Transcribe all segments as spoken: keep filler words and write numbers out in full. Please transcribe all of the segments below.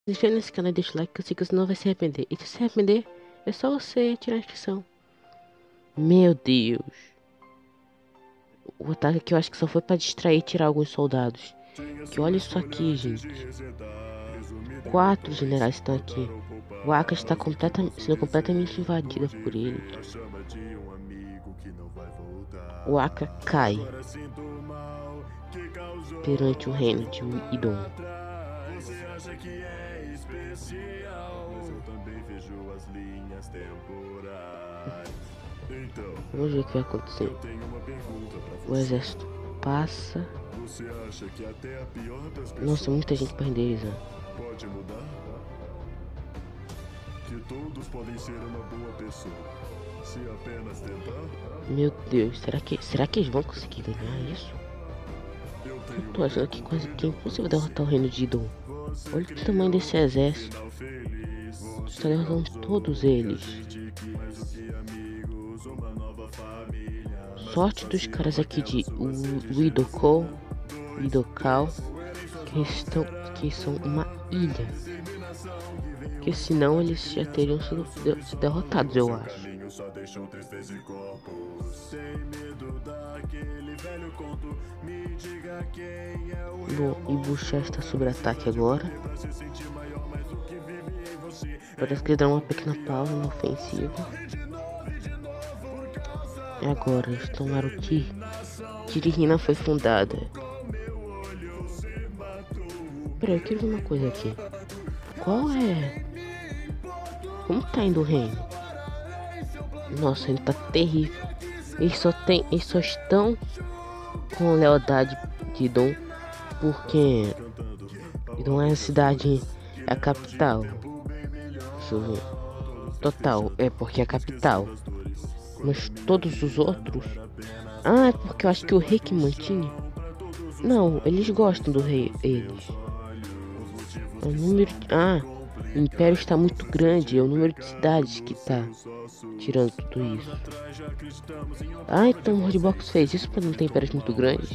Se inscreve nesse canal e deixa o like, que eu sei que você não vai se arrepender. E se se arrepender, é só você tirar a inscrição. Meu Deus. O ataque aqui eu acho que só foi pra distrair e tirar alguns soldados. Que olha isso aqui, gente. Quatro generais estão aqui. O Aka está completamente, sendo completamente invadida por eles. O Aka cai perante o reino de Idom. Você acha que é especial, mas eu também vejo as linhas temporais. Então, vamos ver o que vai acontecer. eu tenho uma pergunta pra você. O exército passa. Você acha que até a pior das pessoas Nossa, muita gente renderizando. pode mudar? Que todos podem ser uma boa pessoa, se apenas tentar? Meu Deus, será que, será que eles vão conseguir ganhar isso? Eu Eu tenho tô achando que quase que é impossível derrotar o reino de Idom. Olha o tamanho desse exército. Está derrotando todos eles. Sorte dos caras aqui de Widokol, Widokal, que estão, que são uma ilha. Porque senão eles já teriam sido de derrotados, eu acho. Bom, e Buxá está sob ataque agora. Parece que ele dá uma pequena pausa na ofensiva. E agora, eles tomaram o que? Tirihina foi fundada. Peraí, eu quero ver uma coisa aqui. Qual é? Como tá indo o reino? Nossa, ele tá terrível. Eles só tem, eles só estão com lealdade de Idom porque Idom é a cidade, é a capital. Deixa eu ver. Total, é porque é a capital. Mas todos os outros... Ah, é porque eu acho que o rei que mantinha... Não, eles gostam do rei, eles. O número... Ah, o império está muito grande, é o número de cidades que tá tirando tudo isso. Ah, então o Mordbox fez isso pra não ter impérios muito grandes.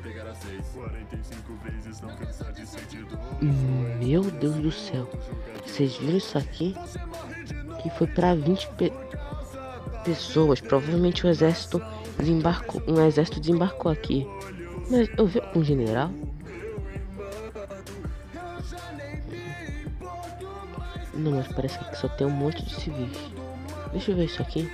Meu Deus do céu. Vocês viram isso aqui? Que foi pra vinte pe pessoas. Provavelmente o exército desembarcou. Um exército desembarcou aqui. Mas eu vi um general. Não, mas parece que só tem um monte de civis. Deixa eu ver isso aqui.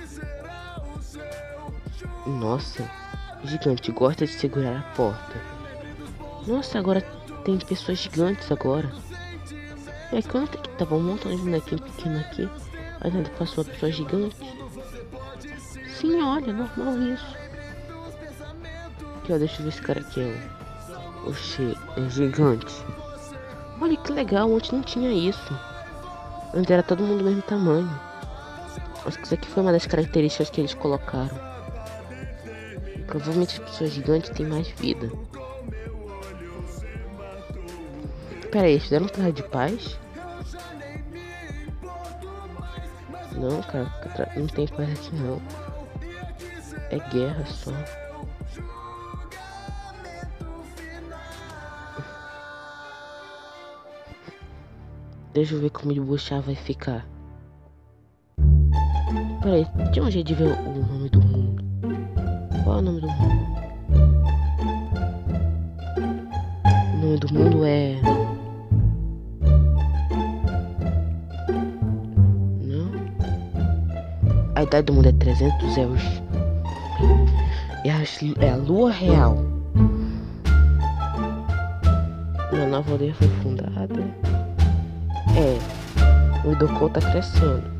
Nossa, gigante gosta de segurar a porta. Nossa, agora tem pessoas gigantes agora. É que ontem que tava um montão de bonequinho pequeno aqui. Mas ainda passou uma pessoa gigante. Sim, olha, normal isso. Aqui, ó, deixa eu ver esse cara aqui, ó. Oxê, é gigante. Olha que legal, ontem não tinha isso. Antes era todo mundo do mesmo tamanho. Acho que isso aqui foi uma das características que eles colocaram. Provavelmente as pessoas gigantes têm mais vida. Pera aí, eles fizeram um traje de paz? Não, cara, não tem paz aqui não. É guerra só. Deixa eu ver como o Buxá vai ficar. Peraí, tem um jeito de ver o nome do mundo. Qual é o nome do mundo? O nome do mundo é... Não. A idade do mundo é trezentos anos. É a, é a lua real. Uma nova aldeia foi fundada. É, o Idokol tá crescendo.